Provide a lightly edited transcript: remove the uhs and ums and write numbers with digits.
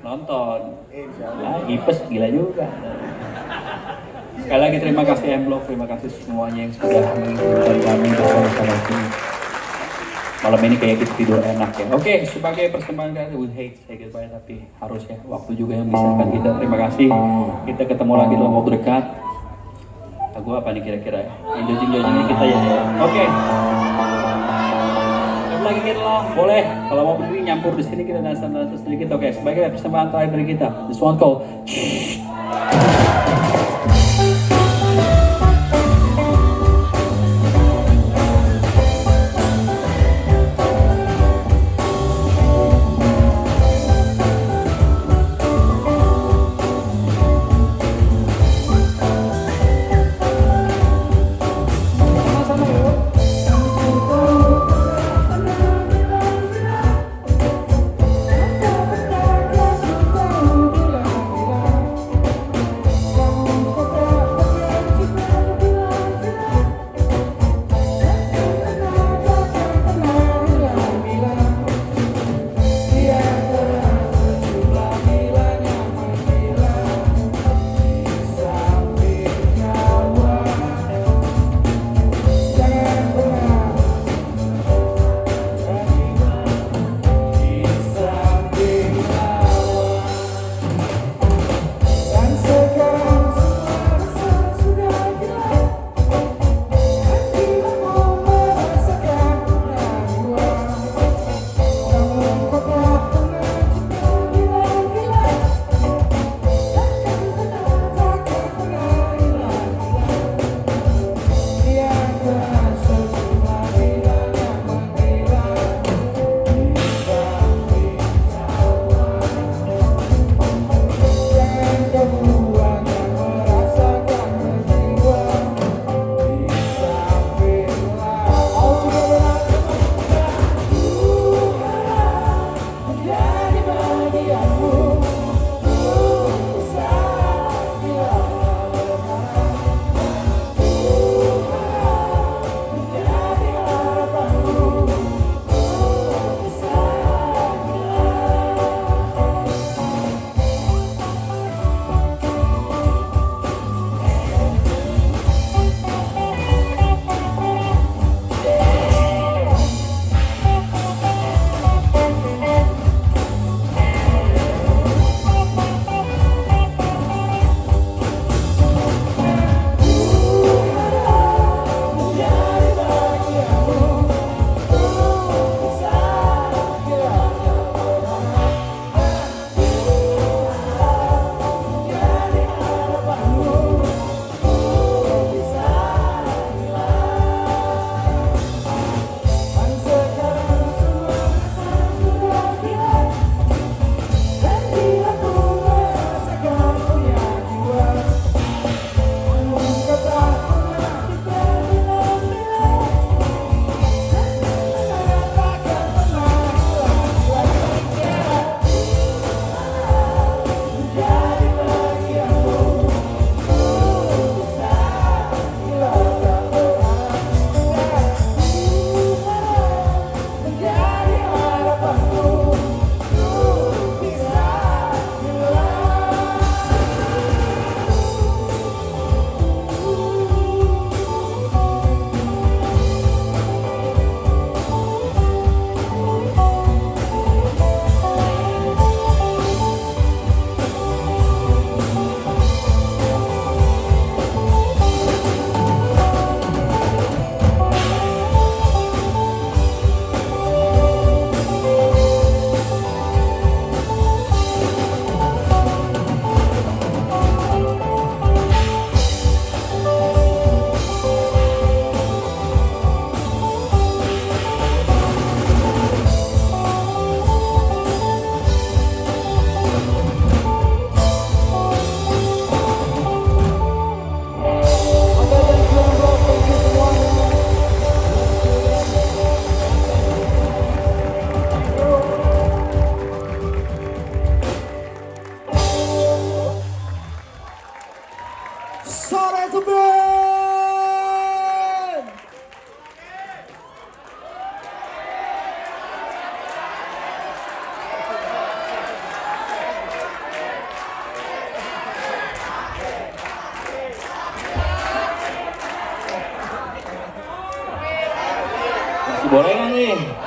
nonton. Nah, Ipes gila juga. Sekali lagi terima kasih M-Block, terima kasih semuanya yang sudah mengizinkan kami bersama-sama sini. Malam ini kayak kita tidur enak ya. Oke, sebagai persembahan kali, we hate say goodbye, tapi harus ya, waktu juga yang memisahkan kita. Terima kasih. Kita ketemu lagi dalam waktu dekat. Lagu apa nih kira-kira ya? Jojing-jojingnya kita ya. Oke. Lagi kita lah, boleh. Kalau mau berdiri nyampur di sini kita dansa-dansa sedikit. Oke, sebagai persembahan terakhir dari kita. This one called Boleh nggak nih?